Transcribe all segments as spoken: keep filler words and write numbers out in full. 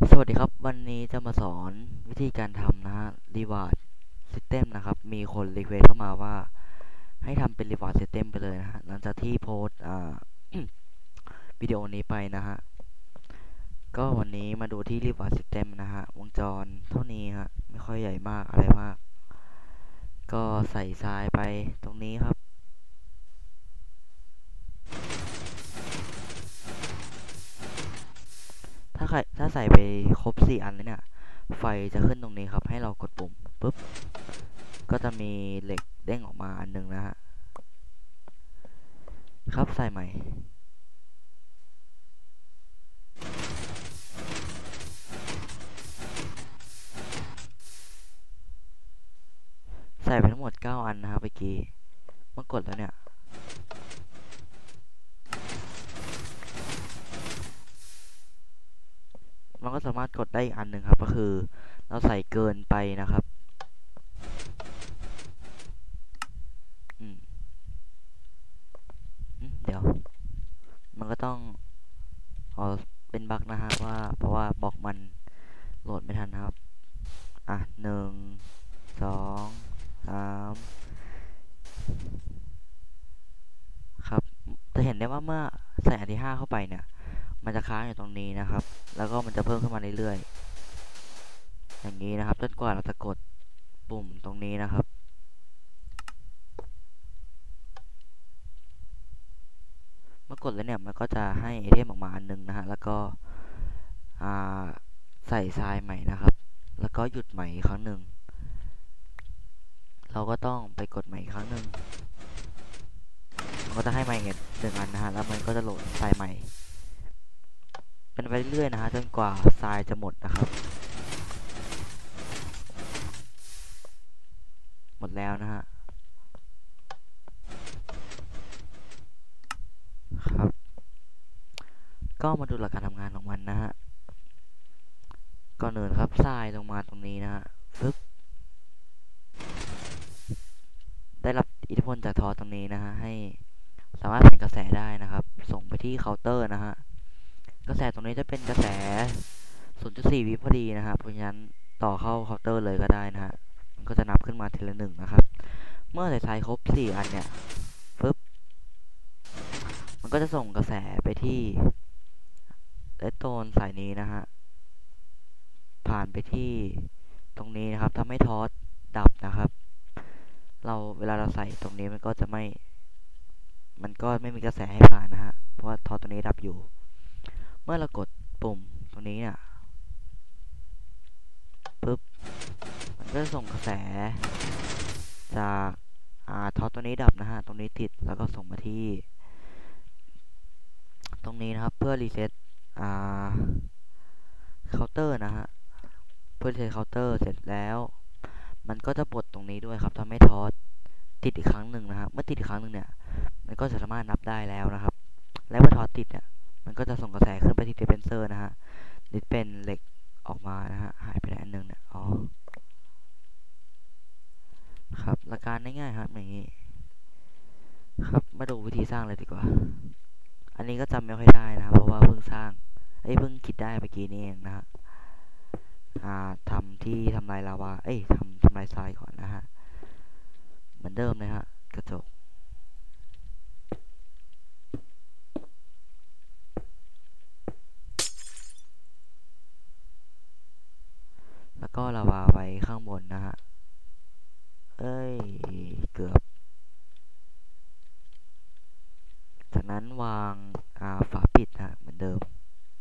สวัสดีครับวันนี้จะมาสอนวิธีการทำนะฮะ Reward System นะครับมีคนรีเควสเข้ามาว่าให้ทำเป็น Reward System ไปเลยนะฮะหลังจากที่โพสต์อ่า วิดีโอนี้ไปนะฮะก็วันนี้มาดูที่ Reward System นะฮะวงจรเท่านี้ฮะไม่ค่อยใหญ่มากอะไรมากก็ใส่ทรายไปตรงนี้ครับถ้าใครถ้าใส่ไปครบสี่อันแล้วเนี่ยไฟจะขึ้นตรงนี้ครับให้เรากดปุ่มปุ๊บก็จะมีเหล็กเด้งออกมาอันนึงนะฮะครับใส่ใหม่ใส่ไปทั้งหมดเก้าอันนะครับเมื่อกี้เมื่อกดแล้วเนี่ยมันก็สามารถกดได้อีกอันหนึ่งครับก็คือเราใส่เกินไปนะครับอืมเดี๋ยวมันก็ต้องเอาเป็นบั๊กนะฮะว่าเพราะว่าบล็อกมันโหลดไม่ทันนะครับอ่ะหนึ่งสองสามครับจะเห็นได้ว่าเมื่อใส่อันที่ห้าเข้าไปเนี่ยมันจะค้างอยู่ตรงนี้นะครับแล้วก็มันจะเพิ่มขึ้นมาเรื่อยๆอย่างนี้นะครับจนกว่าเราจะกดปุ่มตรงนี้นะครับเมื่อกดแล้วเนี่ยมันก็จะให้ไอเทมออกมาอันนึงนะฮะแล้วก็ใส่ทรายใหม่นะครับแล้วก็หยุดใหม่อีกครั้งหนึ่งเราก็ต้องไปกดใหม่อีกครั้งหนึ่งมันก็จะให้ใหม่เงี้ยหนึ่งอันนะฮะแล้วมันก็จะโหลดทรายใหม่เป็นไปเรื่อยๆนะฮะจนกว่าทรายจะหมดนะครับหมดแล้วนะฮะครับก็มาดูหลักการทำงานของมันนะฮะก่อนอื่นครับทรายลงมาตรงนี้นะฮะฟึบได้รับอิทธิพลจากทอตรงนี้นะฮะให้สามารถเป็นกระแสได้นะครับส่งไปที่เคาน์เตอร์นะฮะกระแสตรงนี้จะเป็นกระแส ศูนย์จุดสี่ วิพอดีนะครับเพราะฉะนั้นต่อเข้าเคาน์เตอร์เลยก็ได้นะฮะมันก็จะนับขึ้นมาทีละหนึ่งนะครับเมื่อใส่ทรายครบสี่อันเนี่ยฟึบมันก็จะส่งกระแสไปที่เลดโตนสายนี้นะฮะผ่านไปที่ตรงนี้นะครับทำให้ทอสดับนะครับเราเวลาเราใส่ตรงนี้มันก็จะไม่มันก็ไม่มีกระแสให้ผ่านนะฮะเพราะว่าทอสตัวนี้ดับอยู่เมื่อเรากดปุ่มตรงนี้เนี่ยปึ๊บมันก็จะส่งกระแสจากอ่าทอสตัวนี้ดับนะฮะตรงนี้ติดแล้วก็ส่งมาที่ตรงนี้นะครับเพื่อรีเซ็ตอ่าเคาน์เตอร์นะฮะเพื่อรีเซ็ตเคาน์เตอร์เสร็จแล้วมันก็จะปลดตรงนี้ด้วยครับทำให้ทอสติดอีกครั้งหนึ่งนะฮะเมื่อติดอีกครั้งหนึ่งเนี่ยมันก็จะสามารถนับได้แล้วนะครับและเมื่อทอสติดเนี่ยมันก็จะส่งกระแสขึ้นไปที่ดิสเพนเซอร์นะฮะดิสเป็นเหล็กออกมานะฮะหายไปไหนอันนึงเนี่ยอ๋อครับหลักการง่ายๆครับอย่างนี้ครับมาดูวิธีสร้างเลยดีกว่าอันนี้ก็จำไม่ค่อยได้นะครับเพราะว่าเพิ่งสร้างเอ้ยเพิ่งคิดได้เมื่อกี้นี่เองนะฮะอ่าทำที่ทำลายลาวาเอ้ยทำทำลายทรายก่อนนะฮะเหมือนเดิมเลยฮะกระจกแล้วก็ลาวาไว้ข้างบนนะฮะเอ้ยเกือบจากนั้นวางอ่าฝาปิดนะเหมือนเดิม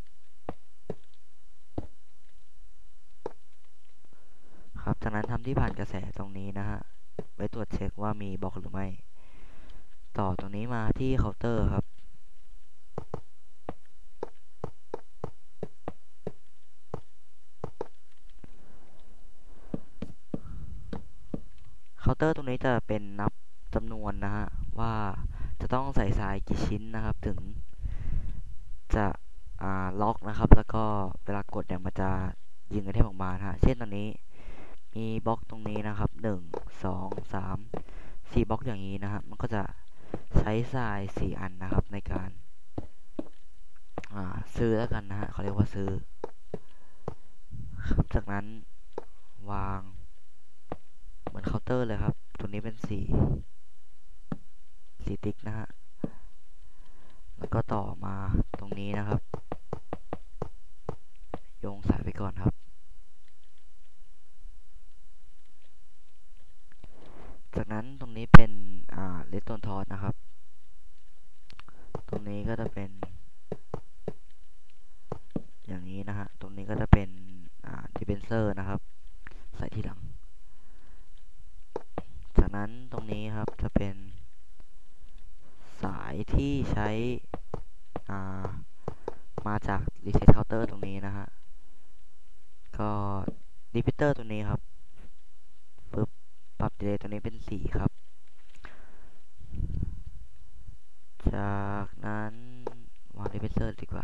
ครับจากนั้นทำที่ผ่านกระแสตรงนี้นะฮะไว้ตรวจเช็คว่ามีบล็อกหรือไม่ต่อตรงนี้มาที่เคาน์เตอร์ครับเคาน์เตอร์ตรงนี้จะเป็นนับจำนวนนะฮะว่าจะต้องใส่ทรายกี่ชิ้นนะครับถึงจะอ่าล็อกนะครับแล้วก็เวลากดเนี่ยมันจะยิงไอเทมออกมาฮะเช่นตอนนี้มีบล็อกตรงนี้นะครับหนึ่งสองสามสี่บล็อกอย่างนี้นะครับมันก็จะใช้ทรายสี่อันนะครับในการซื้อแล้วกันนะฮะเขาเรียกว่าซื้อจากนั้นวางเหมือนเคาน์เตอร์เลยครับตรงนี้เป็นสีสีติ๊กนะฮะแล้วก็ต่อมาตรงนี้นะครับโยงสายไปก่อนครับจากนั้นตรงนี้เป็นอ่าเลสโตนทอสนะครับตรงนี้ก็จะเป็นอย่างนี้นะฮะตรงนี้ก็จะเป็นอ่าดิเฟนเซอร์นะครับใส่ทีหลังจากนั้นตรงนี้ครับจะเป็นสายที่ใช้อ่ามาจากรีเซ็ตเคาน์เตอร์ตรงนี้นะฮะก็รีพิเตอร์ตัวนี้ครับปึ๊บปรับดีเลย์ตัวนี้เป็นสี่ครับจากนั้นวางรีพิเตอร์ดีกว่า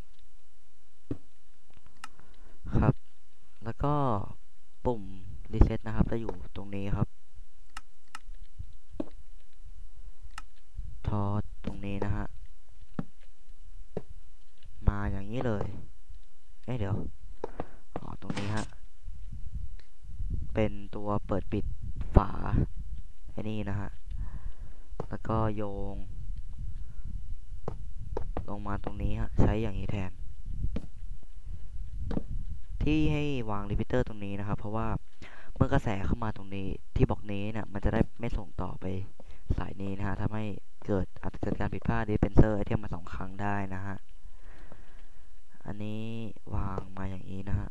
นะครับแล้วก็ปุ่มรีเซ็ตนะครับจะอยู่ตรงนี้ครับทอดตรงนี้นะฮะมาอย่างนี้เลยเอ้ยเดี๋ยวอ๋อตรงนี้ฮะเป็นตัวเปิดปิดฝาไอ้นี่นะฮะแล้วก็โยงลงมาตรงนี้ฮะใช้อย่างนี้แทนที่ให้วางรีพิเตอร์ตรงนี้นะครับเพราะว่าเมื่อกระแสเข้ามาตรงนี้ที่บล็อกนี้เนี่ยมันจะได้ไม่ส่งต่อไปสายนี้นะฮะทำให้เกิดอาจจะเกิดการผิดพลาดดิสเพนเซอร์ไอเทมมาสองครั้งได้นะฮะอันนี้วางมาอย่างนี้นะฮะ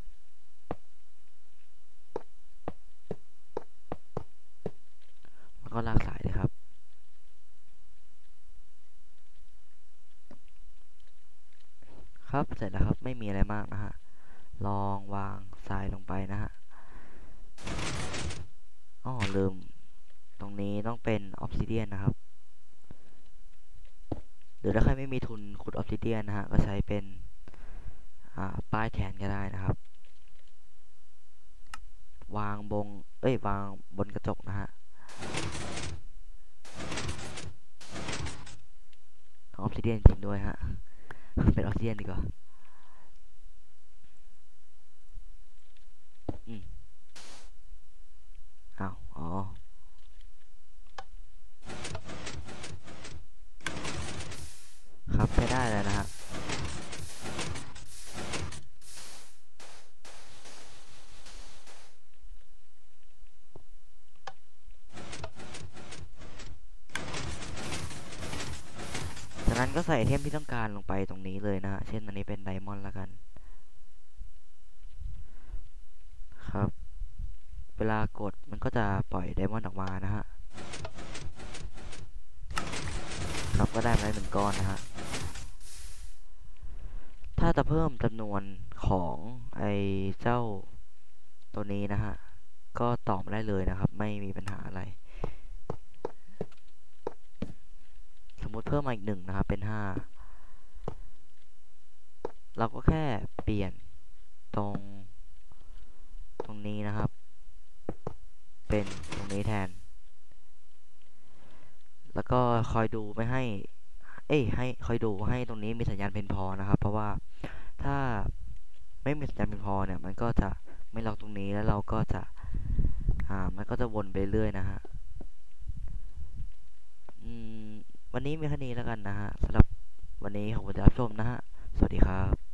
แล้วก็ลากสายเลยครับครับเสร็จแล้วครับไม่มีอะไรมากนะฮะลองวางสายลงไปนะฮะอ๋อลืมตรงนี้ต้องเป็นออฟซิเดียนนะครับหรือถ้าใครไม่มีทุนขุดออฟซิเดียนนะฮะก็ใช้เป็นป้ายแทนก็ได้นะครับวางบงเอ้ยวางบนกระจกนะฮะออฟซิเดียนจริงด้วยฮะเป็นออฟซิเดียนดีกว่าอืมอ้าวอ๋อครับใช้ได้เลยนะฮะจากนั้นก็ใส่ไอเทมที่ต้องการลงไปตรงนี้เลยนะฮะเช่นอันนี้เป็นไดมอนด์แล้วกันครับเวลากดมันก็จะปล่อยไดมอนด์ออกมานะฮะครับก็ได้มาแล้วหนึ่งก้อนนะฮะถ้าจะเพิ่มจำนวนของไอเจ้าตัวนี้นะฮะก็ตอบได้เลยนะครับไม่มีปัญหาอะไรสมมุติเพิ่มมาอีกหนึ่งนะครับเป็นห้าเราก็แค่เปลี่ยนตรงตรงนี้นะครับเป็นตรงนี้แทนแล้วก็คอยดูไม่ให้เอ้ยให้คอยดูให้ตรงนี้มีสัญญาณเพียงพอนะครับเพราะว่าถ้าไม่มีสัญญาณเพียงพอเนี่ยมันก็จะไม่ล็อกตรงนี้แล้วเราก็จะอ่ามันก็จะวนไปเรื่อยนะฮะอืมวันนี้มีแค่นี้แล้วกันนะฮะสำหรับวันนี้ขอบคุณที่รับชมนะฮะสวัสดีครับ